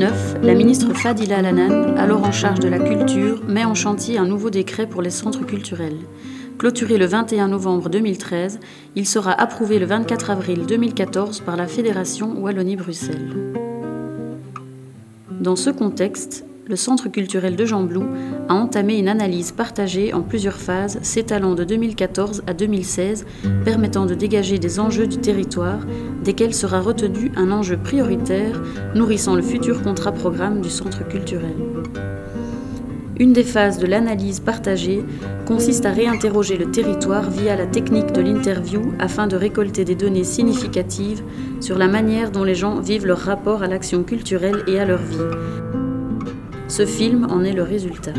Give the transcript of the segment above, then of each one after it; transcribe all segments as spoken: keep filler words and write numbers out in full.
neuf, la ministre Fadila Al-Hanan, alors en charge de la culture, met en chantier un nouveau décret pour les centres culturels. Clôturé le vingt et un novembre deux mille treize, il sera approuvé le vingt-quatre avril deux mille quatorze par la Fédération Wallonie-Bruxelles. Dans ce contexte, le Centre culturel de Gembloux a entamé une analyse partagée en plusieurs phases s'étalant de deux mille quatorze à deux mille seize, permettant de dégager des enjeux du territoire, desquels sera retenu un enjeu prioritaire nourrissant le futur contrat-programme du Centre culturel. Une des phases de l'analyse partagée consiste à réinterroger le territoire via la technique de l'interview afin de récolter des données significatives sur la manière dont les gens vivent leur rapport à l'action culturelle et à leur vie. Ce film en est le résultat.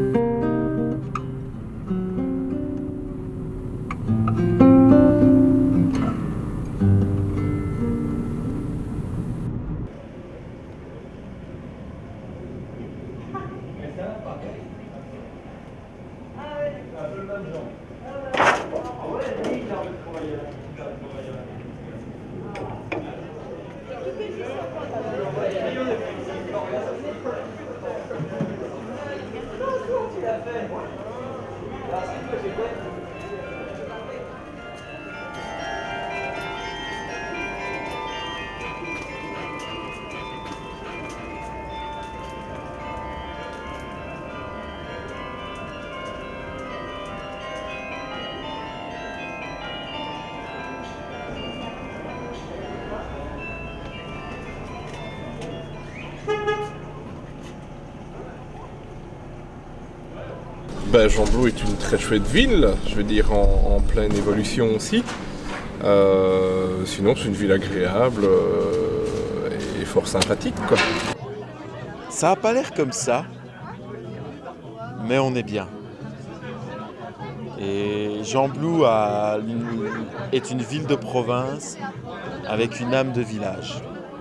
Ben, Gembloux est une très chouette ville, je veux dire en, en pleine évolution aussi. Euh, sinon c'est une ville agréable euh, et fort sympathique, quoi. Ça n'a pas l'air comme ça, mais on est bien. Et Gembloux a une, est une ville de province avec une âme de village.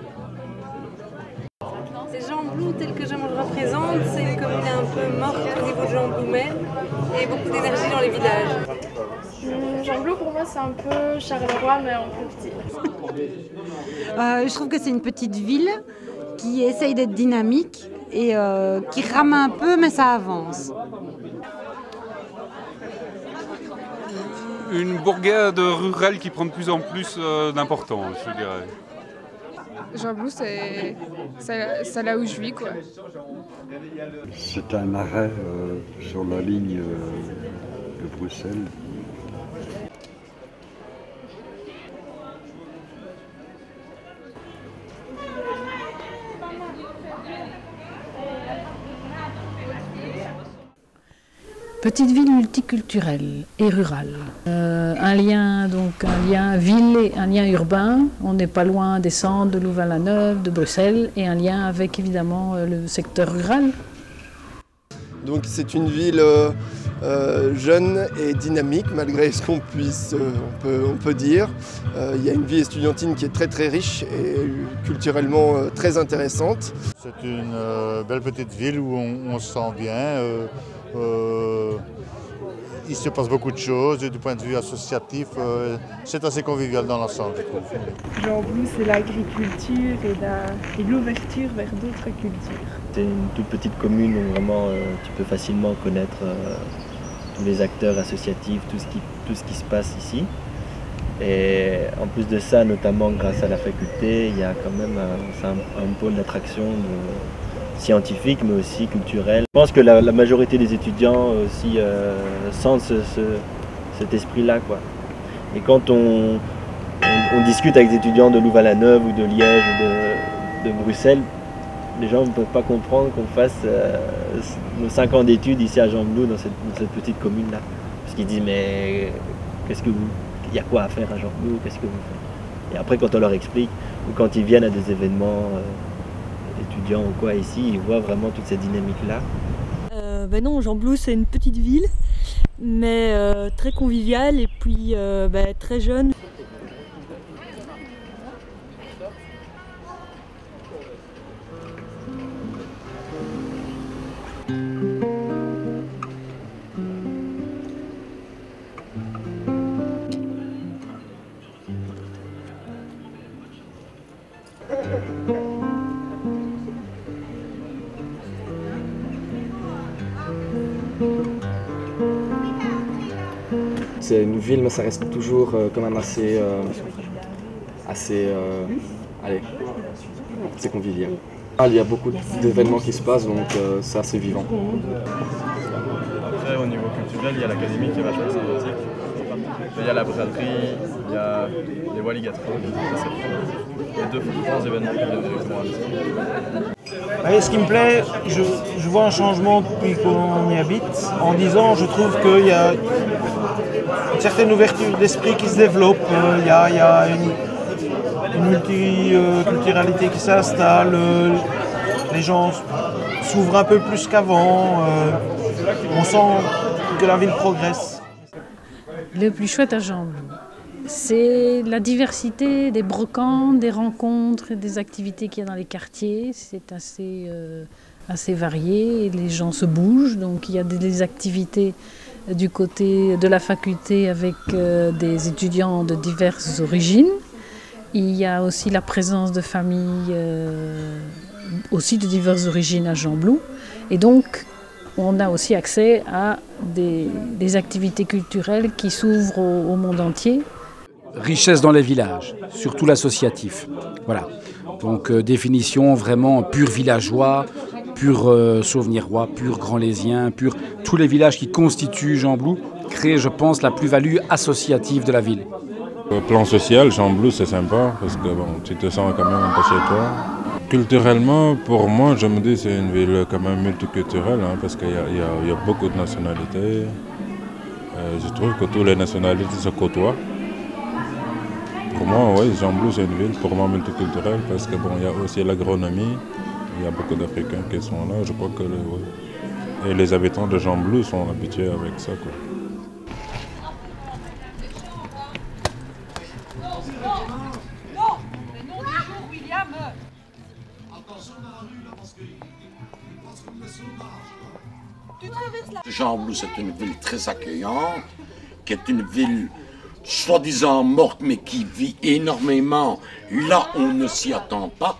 Gembloux, tel que je me le représente, c'est une commune un peu morte au niveau de Gembloux-Mer et beaucoup d'énergie dans les villages. Mmh, Gembloux, pour moi, c'est un peu Charleroi, mais en plus petit. Euh, je trouve que c'est une petite ville qui essaye d'être dynamique et euh, qui rame un peu, mais ça avance. Une bourgade rurale qui prend de plus en plus euh, d'importance, je dirais. Gembloux, c'est, c'est, c'est là où je vis, quoi. C'est un arrêt euh, sur la ligne euh, de Bruxelles. Petite ville multiculturelle et rurale. Euh, un lien, donc un lien ville et un lien urbain. On n'est pas loin des centres de Louvain-la-Neuve, de Bruxelles, et un lien avec évidemment le secteur rural. Donc c'est une ville euh, euh, jeune et dynamique, malgré ce qu'on puisse, euh, on peut, on peut dire. Euh, il y a une vie estudiantine qui est très très riche et culturellement euh, très intéressante. C'est une euh, belle petite ville où on, on se sent bien. Euh, euh, il se passe beaucoup de choses et du point de vue associatif, euh, c'est assez convivial dans l'ensemble, je trouve. Gembloux, c'est l'agriculture et, la, et l'ouverture vers d'autres cultures. C'est une toute petite commune où vraiment euh, tu peux facilement connaître euh, tous les acteurs associatifs, tout ce, qui, tout ce qui se passe ici. Et en plus de ça, notamment grâce à la faculté, il y a quand même un, un, un pôle d'attraction de, scientifique mais aussi culturel. Je pense que la, la majorité des étudiants aussi euh, sentent ce, ce, cet esprit-là, quoi. Et quand on, on, on discute avec des étudiants de Louvain-la-Neuve ou de Liège ou de, de Bruxelles, les gens ne peuvent pas comprendre qu'on fasse euh, nos cinq ans d'études ici à Gembloux, dans cette, dans cette petite commune-là. Parce qu'ils disent, mais qu'est-ce que vous, il y a quoi à faire à Gembloux, qu'est-ce que vous faites? Et après, quand on leur explique, ou quand ils viennent à des événements euh, étudiants ou quoi ici, ils voient vraiment toute cette dynamique-là. Euh, ben non, Gembloux, c'est une petite ville, mais euh, très conviviale et puis euh, ben, très jeune. C'est une ville, mais ça reste toujours euh, quand même assez, euh, assez, euh, allez, c'est convivial. Il y a beaucoup d'événements qui se passent, donc euh, c'est assez vivant. Après, au niveau culturel, il y a l'académie qui est vachement sympathique. Il y a la braderie, il y a les Walligatron. Il y a deux grands événements qui viennent directement à l'esprit. Ouais, ce qui me plaît, je, je vois un changement depuis qu'on y habite. En dix ans, je trouve qu'il y a une certaine ouverture d'esprit qui se développe. Euh, il y a, il y a une, une multiculturalité qui s'installe. Euh, les gens s'ouvrent un peu plus qu'avant. Euh, on sent que la ville progresse. Le plus chouette à Jamblou, c'est la diversité des brocantes, des rencontres et des activités qu'il y a dans les quartiers. C'est assez, euh, assez varié, les gens se bougent, donc il y a des activités du côté de la faculté avec euh, des étudiants de diverses origines. Il y a aussi la présence de familles euh, aussi de diverses origines à Jamblou. Et donc, on a aussi accès à des, des activités culturelles qui s'ouvrent au, au monde entier. Richesse dans les villages, surtout l'associatif. Voilà. Donc euh, définition vraiment pur villageois, pur euh, Sauvenirois, pur Grand-Lésien, pur tous les villages qui constituent Jamblou créent, je pense, la plus-value associative de la ville. Au plan social, Jamblou c'est sympa parce que bon, tu te sens quand même un peu chez toi. Culturellement, pour moi, je me dis que c'est une ville quand même multiculturelle hein, parce qu'il y, y, y a beaucoup de nationalités. Euh, je trouve que toutes les nationalités se côtoient. Pour moi, oui, Jamblou c'est une ville pour moi multiculturelle parce que bon, il y a aussi l'agronomie, il y a beaucoup d'Africains qui sont là. Je crois que les, ouais. Et les habitants de Jamblou sont habitués avec ça, quoi. Jamblou, c'est une ville très accueillante, qui est une ville soi-disant morte, mais qui vit énormément là où on ne s'y attend pas.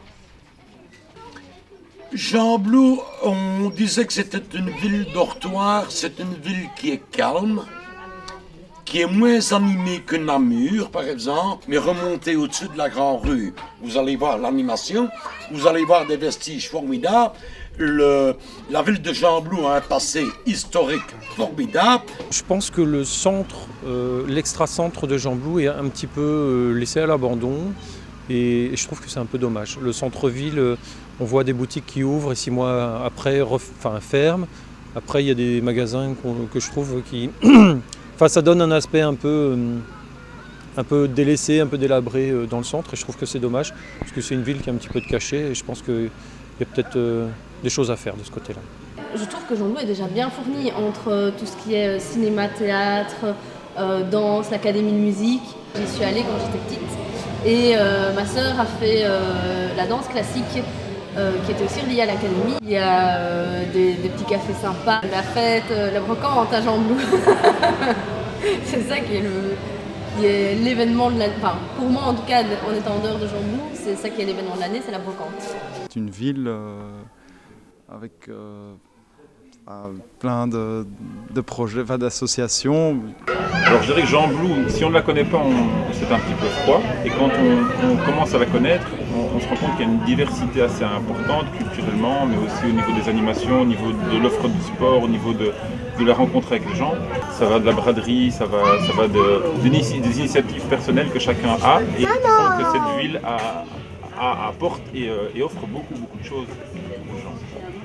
Jamblou, on disait que c'était une ville dortoir, c'est une ville qui est calme, qui est moins animée que Namur, par exemple, mais remontez au-dessus de la Grande Rue, vous allez voir l'animation, vous allez voir des vestiges formidables. Le, la ville de Jamblou a un passé historique formidable. Je pense que le centre, euh, l'extra-centre de Jamblou est un petit peu euh, laissé à l'abandon et, et je trouve que c'est un peu dommage. Le centre-ville, euh, on voit des boutiques qui ouvrent et six mois après enfin, ferment. Après, il y a des magasins que je trouve qui... enfin, ça donne un aspect un peu, euh, un peu délaissé, un peu délabré euh, dans le centre et je trouve que c'est dommage parce que c'est une ville qui a un petit peu de cachet et je pense qu'il y a peut-être euh, des choses à faire de ce côté-là. Je trouve que Jamblou est déjà bien fourni entre euh, tout ce qui est euh, cinéma, théâtre, euh, danse, l'académie de musique. J'y suis allée quand j'étais petite et euh, ma sœur a fait euh, la danse classique euh, qui était aussi reliée à l'académie. Il y a euh, des, des petits cafés sympas, la fête, euh, la brocante à Jamblou. C'est ça qui est le... l'événement de l'année, enfin pour moi en tout cas en étant en dehors de Jamblou, c'est ça qui est l'événement de l'année, c'est la brocante. C'est une ville euh, avec euh, plein de, de projets, enfin, d'associations. Alors je dirais que Jamblou, si on ne la connaît pas, c'est un petit peu froid. Et quand on, on commence à la connaître, on, on se rend compte qu'il y a une diversité assez importante culturellement, mais aussi au niveau des animations, au niveau de l'offre du sport, au niveau de, de la rencontre avec les gens. Ça va de la braderie, ça va, ça va de, de, des initiatives personnelles que chacun a. Et je trouve que cette ville a, a, apporte et, euh, et offre beaucoup, beaucoup de choses aux gens.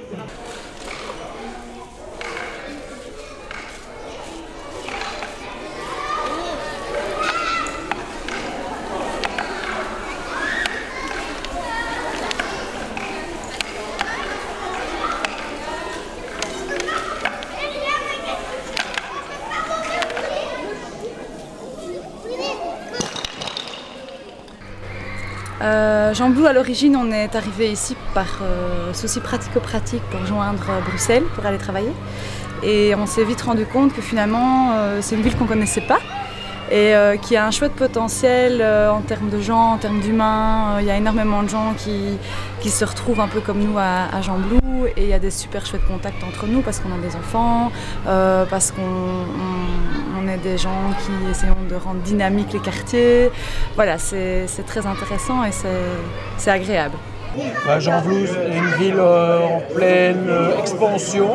Euh, Jamblou, à l'origine, on est arrivé ici par euh, souci pratico-pratique pour joindre Bruxelles, pour aller travailler. Et on s'est vite rendu compte que finalement, euh, c'est une ville qu'on ne connaissait pas. et euh, qui a un chouette potentiel euh, en termes de gens, en termes d'humains. Il y a énormément de gens qui, qui se retrouvent un peu comme nous à, à Gembloux et il y a des super chouettes contacts entre nous parce qu'on a des enfants, euh, parce qu'on on, on est des gens qui essayons de rendre dynamique les quartiers. Voilà, c'est très intéressant et c'est agréable. Bah, Gembloux est une ville euh, en pleine euh, expansion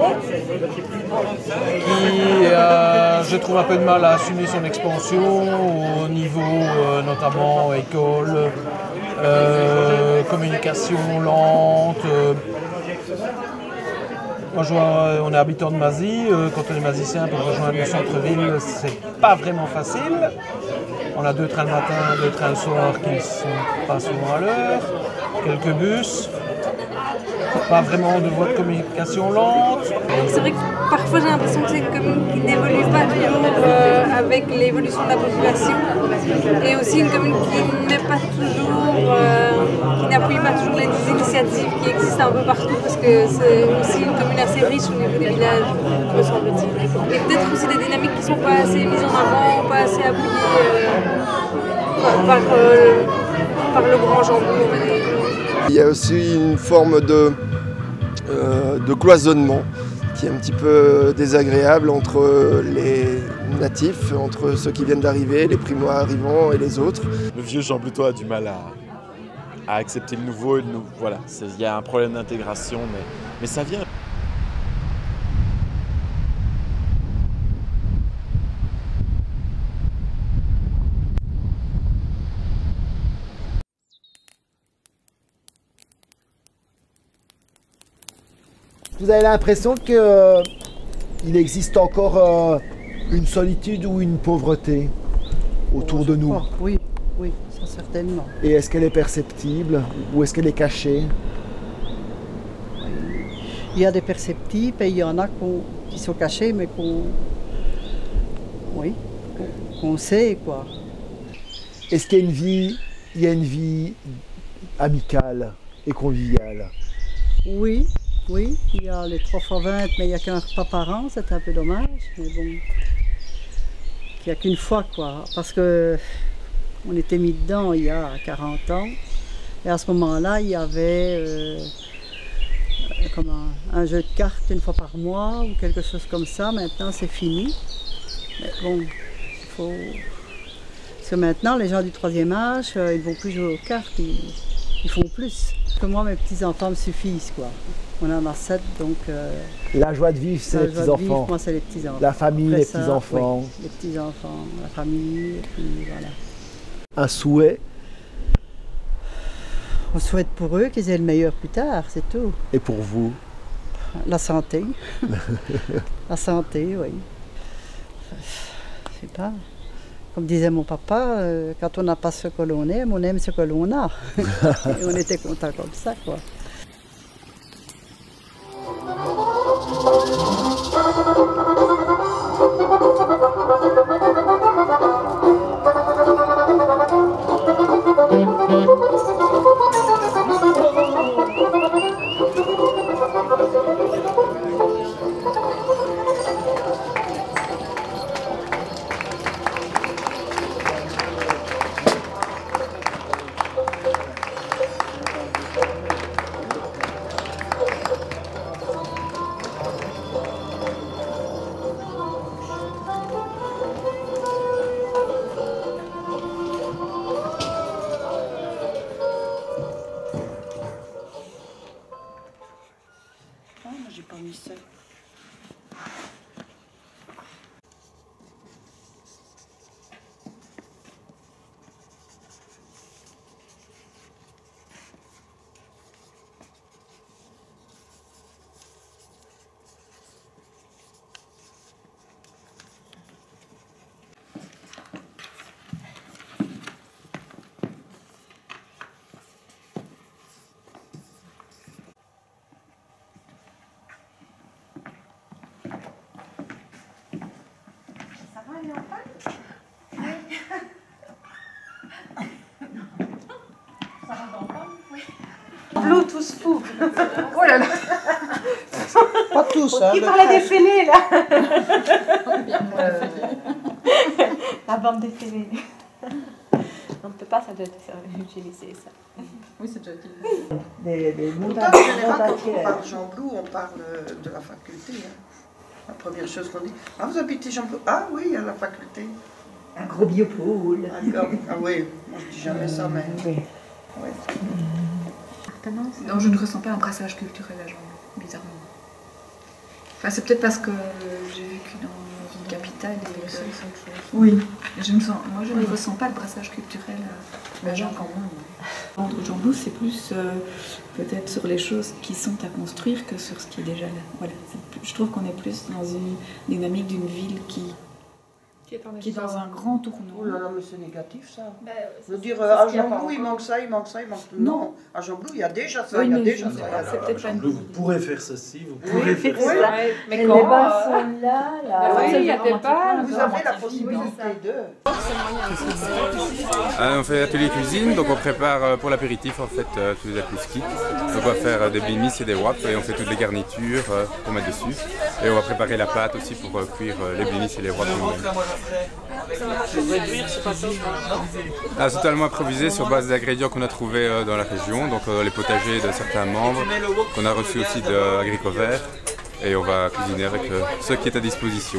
qui, euh, je trouve, un peu de mal à assumer son expansion au niveau euh, notamment école, euh, communication lente. Euh. Moi, je vois, on est habitant de Mazie. Euh, quand on est mazicien, pour rejoindre le centre-ville, c'est pas vraiment facile. On a deux trains le matin, deux trains le soir qui ne sont pas souvent à l'heure. Quelques bus, pas vraiment de voie de communication lente. C'est vrai que parfois j'ai l'impression que c'est une commune qui n'évolue pas toujours euh, avec l'évolution de la population et aussi une commune qui n'est pas toujours, euh, qui n'appuie pas toujours les initiatives qui existent un peu partout parce que c'est aussi une commune assez riche au niveau des villages, me semble-t-il. Et peut-être aussi des dynamiques qui ne sont pas assez mises en avant, pas assez appuyées euh, par, euh, par le grand Gembloux, on va dire. Il y a aussi une forme de, euh, de cloisonnement qui est un petit peu désagréable entre les natifs, entre ceux qui viennent d'arriver, les primo-arrivants et les autres. Le vieux Gembloutois a du mal à, à accepter le nouveau. Et le nou voilà, il y a un problème d'intégration, mais, mais ça vient. Vous avez l'impression qu'il euh, existe encore euh, une solitude ou une pauvreté autour oh, de nous? Crois. Oui, oui, ça certainement. Et est-ce qu'elle est perceptible ou est-ce qu'elle est cachée? Il y a des perceptibles et il y en a qu qui sont cachés mais qu'on oui, qu'on sait quoi. Est-ce qu'il y a une vie, il y a une vie amicale et conviviale? Oui. Oui, il y a les trois fois vingt, mais il n'y a qu'un repas par an, c'est un peu dommage, mais bon, il n'y a qu'une fois quoi, parce que on était mis dedans il y a quarante ans, et à ce moment-là, il y avait euh, comme un, un jeu de cartes une fois par mois, ou quelque chose comme ça, maintenant c'est fini, mais bon, il faut... Parce que maintenant, les gens du troisième âge, euh, ils ne vont plus jouer aux cartes, ils, ils font plus. Parce que moi, mes petits-enfants me suffisent quoi. On en a sept, donc... Euh, la joie de vivre, c'est les petits-enfants. Moi, c'est les petits-enfants. La famille, Après les petits-enfants. Oui, les petits-enfants, la famille, et puis voilà. Un souhait? On souhaite pour eux qu'ils aient le meilleur plus tard, c'est tout. Et pour vous? La santé. La santé, oui. Je sais pas. Comme disait mon papa, euh, quand on n'a pas ce que l'on aime, on aime ce que l'on a. Et on était contents comme ça, quoi. Tous fous. Oh là là. Pas tous, hein. Qui parlait des fêlés là. La bande dessinée. On ne peut pas ça doit être utilisé ça. Oui, c'est déjà utilisé. Des, des mondes Pourtant, en général, quand on entières. parle Jean-Blou, on parle de la faculté. Hein. La première chose qu'on dit, ah, vous habitez Jean-Blou? Ah oui, à la faculté. Un gros biopôle. Ah oui, moi je dis jamais ça, mais... Oui. Ouais. Non, je ne ressens pas un brassage culturel à Jean-Blou, bizarrement. Enfin, c'est peut-être parce que j'ai vécu dans une capitale et que... Oui, je me sens... moi je ne ressens pas le brassage culturel à Jean quand même. Jean-Blou, c'est plus euh, peut-être sur les choses qui sont à construire que sur ce qui est déjà là. Voilà. Je trouve qu'on est plus dans une dynamique d'une ville qui... Qui est, qui est dans un grand tournant. Oh là là, mais c'est négatif ça. Bah, je veux dire, à Jean-Blou, il manque ça, il manque ça, il manque tout. Non, non. À Jean-Blou, il y a déjà ça, oui, il y a mais déjà je ça. pas, c'est peut-être pas une... Vous pourrez faire ceci, vous pourrez oui, faire oui, ça. Oui, mais les bas sont là, là. Oui, il y a des balles. Vous avez la possibilité de... Euh, on fait atelier cuisine, donc on prépare euh, pour l'apéritif en fait euh, tous les apéritifs. Donc on va faire euh, des blinis et des wraps et on fait toutes les garnitures euh, pour mettre dessus. Et on va préparer la pâte aussi pour euh, cuire euh, les blinis et les wraps nous-mêmes. Ah, c'est totalement improvisé sur base d'ingrédients qu'on a trouvés euh, dans la région, donc euh, les potagers de certains membres, qu'on a reçus aussi de Agricovert. Et on va cuisiner avec euh, ce qui est à disposition.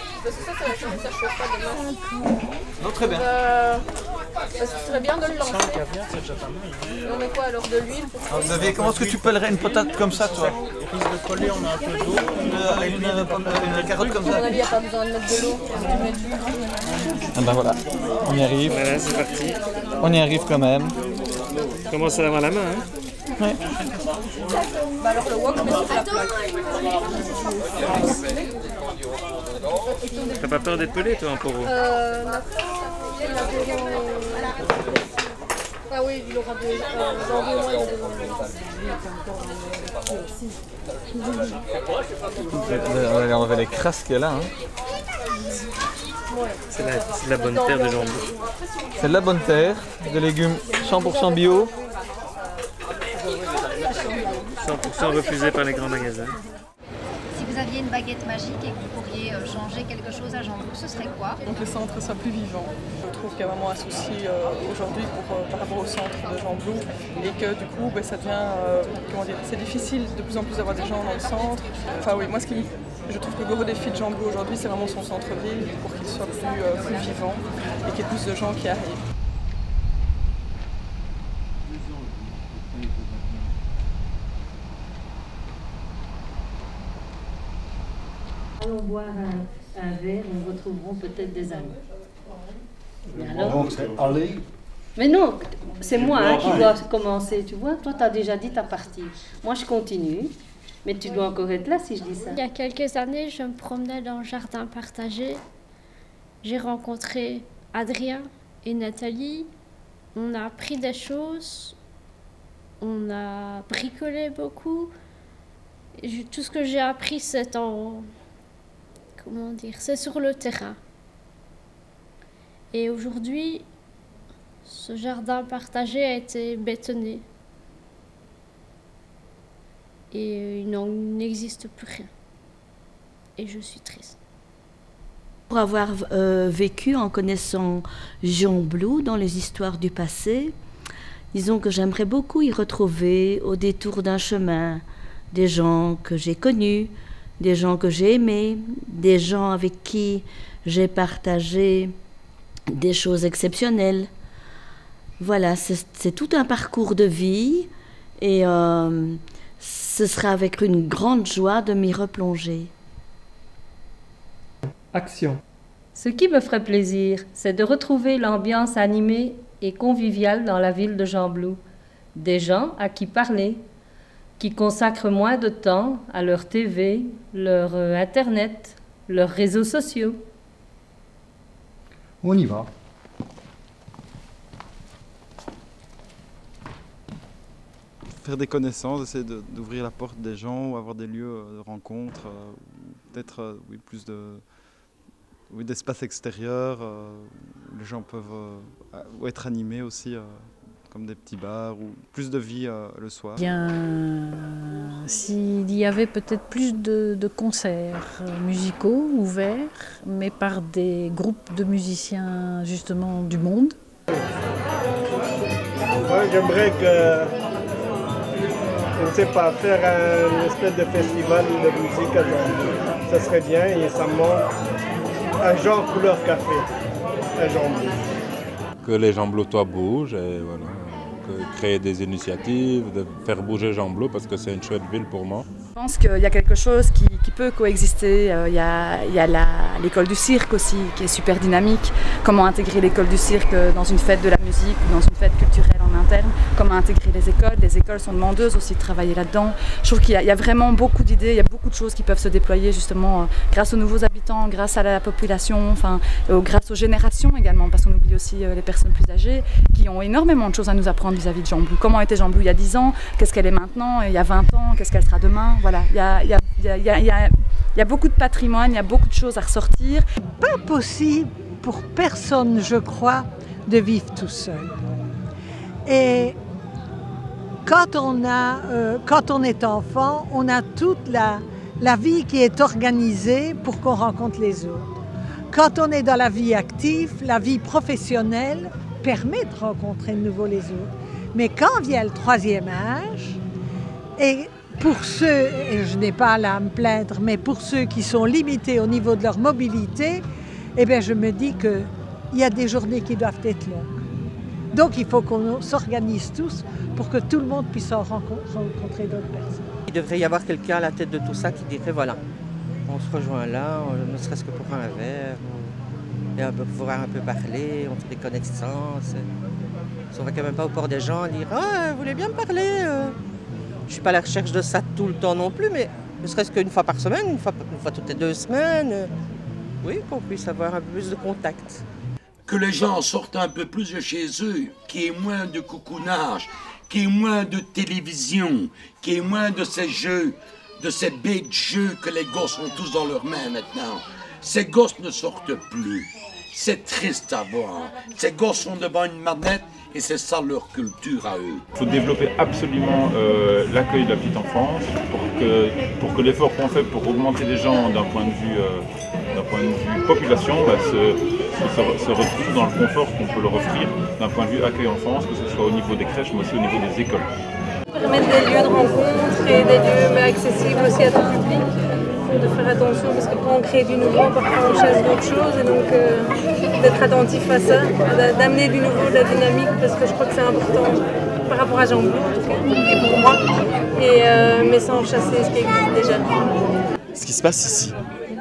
Non, très bien. Euh, parce que ce serait bien de le lancer. On met quoi alors, de l'huile? Ah, vous avez, comment est-ce que tu pellerais une patate comme ça, toi? Prise de coller, on a un peu d'eau. Une, une, une, une carotte comme ça. À mon avis, il n'y a pas besoin de mettre de l'eau. Ah ben voilà, on y arrive. Voilà, c'est parti. On y arrive quand même. On commence à avoir la main, hein? Ouais. Bah alors le wok, mais c'est la plaque. T'as pas peur d'être pelé, toi, en poro? Euh, non. Ah oui, il aura des... Euh, janvier, au moins, il y a des... On va aller enlever les crasses qu'il y a là. Hein. C'est la, c'est de la bonne terre de Jean-Blou. C'est de la bonne terre, des légumes cent pour cent bio. cent pour cent refusé par les grands magasins. Si vous aviez une baguette magique et que vous pourriez euh, changer quelque chose à Jean-Blou, ce serait quoi? Donc le centre soit plus vivant. Je trouve qu'il y a vraiment un souci euh, aujourd'hui pour, euh, par rapport au centre de Jean-Blou et que du coup ben, ça devient, euh, comment dire, c'est difficile de plus en plus d'avoir des gens dans le centre. Enfin oui, moi ce qui me, je trouve que le gros défi de Jean-Blou aujourd'hui c'est vraiment son centre-ville pour qu'il soit plus, euh, plus vivant et qu'il y ait plus de gens qui arrivent. Allons boire un, un verre, nous retrouverons peut-être des amis. Mais alors... Donc c'est aller. Mais non, c'est moi hein, qui dois commencer, tu vois. Toi, tu as déjà dit ta partie. Moi, je continue, mais tu dois encore être là si je dis ça. Il y a quelques années, je me promenais dans le jardin partagé. J'ai rencontré Adrien et Nathalie. On a appris des choses. On a bricolé beaucoup. Et je- tout ce que j'ai appris, c'est en... Comment dire? C'est sur le terrain. Et aujourd'hui, ce jardin partagé a été bétonné. Et il n'en n'existe plus rien. Et je suis triste. Pour avoir euh, vécu en connaissant Jean-Blou dans les histoires du passé, disons que j'aimerais beaucoup y retrouver au détour d'un chemin des gens que j'ai connus, des gens que j'ai aimés, des gens avec qui j'ai partagé des choses exceptionnelles. Voilà, c'est c'est tout un parcours de vie et euh, ce sera avec une grande joie de m'y replonger. Action. Ce qui me ferait plaisir, c'est de retrouver l'ambiance animée et conviviale dans la ville de Jean-Blou. Des gens à qui parler, qui consacrent moins de temps à leur T V, leur euh, Internet, leurs réseaux sociaux. On y va. Faire des connaissances, essayer de- d'ouvrir la porte des gens ou avoir des lieux de rencontre, euh, ou peut-être euh, oui, plus de oui, d'espace extérieur euh, où les gens peuvent euh, ou être animés aussi euh, comme des petits bars ou plus de vie euh, le soir. Bien, s'il y avait peut-être plus de, de concerts musicaux ouverts, mais par des groupes de musiciens justement du monde. Moi, j'aimerais que, je ne sais pas, faire un espèce de festival de musique à Jambloux. Ça serait bien et ça me manque un genre couleur café à Jambloux. Que les Jambloutois bougent et voilà, que créer des initiatives, de faire bouger Jambloux parce que c'est une chouette ville pour moi. Je pense qu'il y a quelque chose qui, qui peut coexister. Il y a, il y a l'école du cirque aussi qui est super dynamique. Comment intégrer l'école du cirque dans une fête de la musique ou dans une fête culturelle en interne. Comment intégrer les écoles. Les écoles sont demandeuses aussi de travailler là-dedans. Je trouve qu'il y, y a vraiment beaucoup d'idées, il y a beaucoup de choses qui peuvent se déployer justement grâce aux nouveaux habitants, grâce à la population, enfin, euh, grâce aux générations également, parce qu'on oublie aussi euh, les personnes plus âgées qui ont énormément de choses à nous apprendre vis-à-vis de Jambloux. Comment était Jambloux il y a dix ans, qu'est-ce qu'elle est maintenant, il y a vingt ans, qu'est-ce qu'elle sera demain. Voilà, il y a, il y a, il y a, il y a, il y a, il y a beaucoup de patrimoine, il y a beaucoup de choses à ressortir. Pas possible pour personne, je crois, de vivre tout seul. Et quand on, a, euh, quand on est enfant, on a toute la, la vie qui est organisée pour qu'on rencontre les autres. Quand on est dans la vie active, la vie professionnelle permet de rencontrer de nouveau les autres. Mais quand vient le troisième âge, et pour ceux, et je n'ai pas là à me plaindre, mais pour ceux qui sont limités au niveau de leur mobilité, eh bien je me dis qu'il y a des journées qui doivent être longues. Donc il faut qu'on s'organise tous pour que tout le monde puisse en rencontrer d'autres personnes. Il devrait y avoir quelqu'un à la tête de tout ça qui dirait voilà, on se rejoint là, ne serait-ce que pour un verre, et un peu, pouvoir un peu parler, on fait des connaissances. On ne va quand même pas au port des gens dire ah, vous voulez bien me parler euh. Je ne suis pas à la recherche de ça tout le temps non plus, mais ne serait-ce qu'une fois par semaine, une fois, une fois toutes les deux semaines, euh, oui, qu'on puisse avoir un peu plus de contact. Que les gens sortent un peu plus de chez eux, qu'il y ait moins de coucounage, qu'il y ait moins de télévision, qu'il y ait moins de ces jeux, de ces bêtes jeux que les gosses ont tous dans leurs mains maintenant. Ces gosses ne sortent plus. C'est triste à voir. Ces gosses sont devant une manette et c'est ça leur culture à eux. Il faut développer absolument euh, l'accueil de la petite enfance pour que, pour que l'effort qu'on fait pour augmenter les gens d'un point de vue, euh, d'un point de vue population bah, se, se, se retrouve dans le confort qu'on peut leur offrir d'un point de vue accueil enfance, que ce soit au niveau des crèches mais aussi au niveau des écoles. Permettre des lieux de rencontre et des lieux mais accessibles aussi à tout public. De faire attention parce que quand on crée du nouveau, parfois on chasse d'autres choses et donc euh, d'être attentif à ça, d'amener du nouveau, de la dynamique parce que je crois que c'est important par rapport à Jambloux en tout cas et pour moi, et, euh, mais sans chasser ce qui existe déjà. Ce qui se passe ici,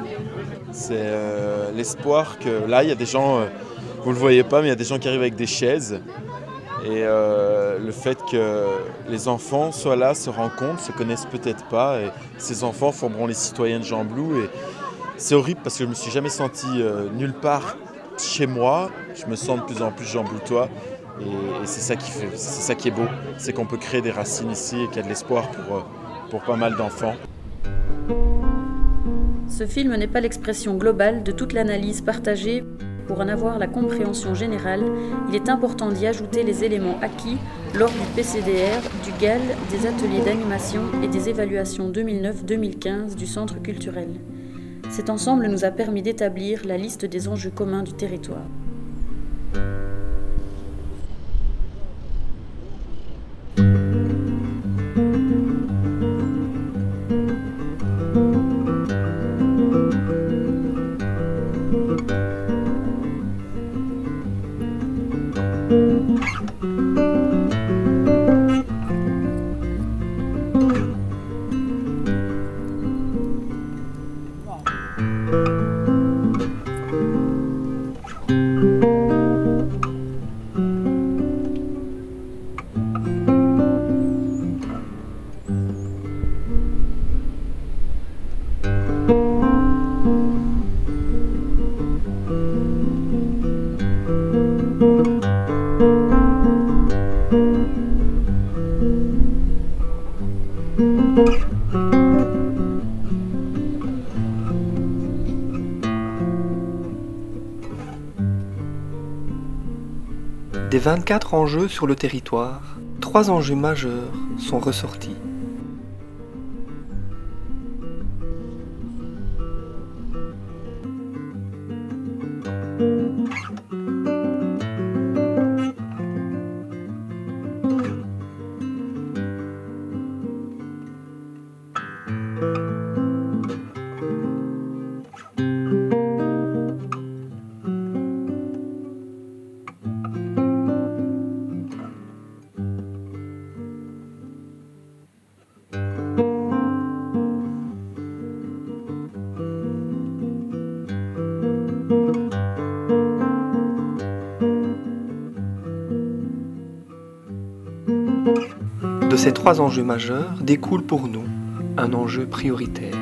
c'est euh, l'espoir que là il y a des gens, euh, vous ne le voyez pas, mais il y a des gens qui arrivent avec des chaises. Et euh, le fait que les enfants soient là, se rencontrent, se connaissent peut-être pas, et ces enfants formeront les citoyens de Jambloux. Et c'est horrible parce que je me suis jamais senti euh, nulle part chez moi. Je me sens de plus en plus Jambloutois, et, et c'est ça qui fait, c'est ça qui est beau, c'est qu'on peut créer des racines ici et qu'il y a de l'espoir pour, euh, pour pas mal d'enfants. Ce film n'est pas l'expression globale de toute l'analyse partagée. Pour en avoir la compréhension générale, il est important d'y ajouter les éléments acquis lors du P C D R, du G A L, des ateliers d'animation et des évaluations deux mille neuf deux mille quinze du Centre culturel. Cet ensemble nous a permis d'établir la liste des enjeux communs du territoire. Des vingt-quatre enjeux sur le territoire, trois enjeux majeurs sont ressortis. De ces trois enjeux majeurs découle pour nous un enjeu prioritaire.